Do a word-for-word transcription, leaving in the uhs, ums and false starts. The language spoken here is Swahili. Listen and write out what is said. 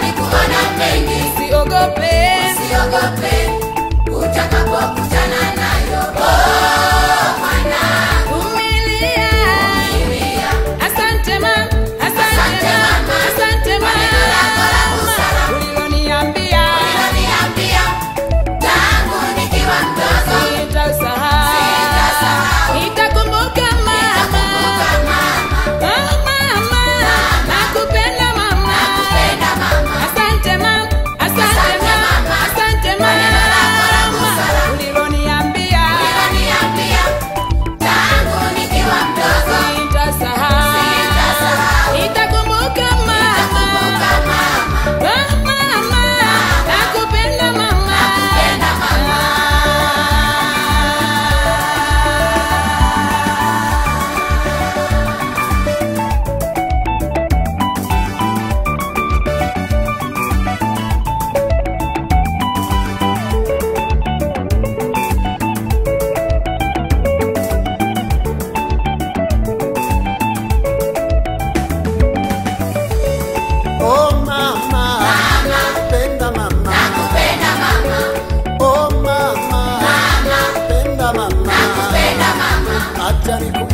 Natamani kuona mengi, usiogope, usiogope utakapokutana nayo. Oh mwana, vumilia. vumilia. Asante mama, asante mama, asante mama. Maneno yako la busara Uliloniambia, uliloniambia tangu nikiwa mdogo, sitasahau. sitasahau. Nitakumbuka mama. Nitakumbuka mama, Oh mama, nakupenda mama. nakupenda mama. Asante mama, asante Asante mama, mama. asante Maneno yako la mama. busara Uliloniambia, uliloniambia tangu nikiwa mdogo, sitasahau. sitasahau. Nitakumbuka mama. Nitakumbuka mama, Oh mama, nakupenda mama. nakupenda mama. Oh mama, nakupenda mama. Nakupenda mama, Oh mama, nakupenda mama. nakupenda mama. Acha niku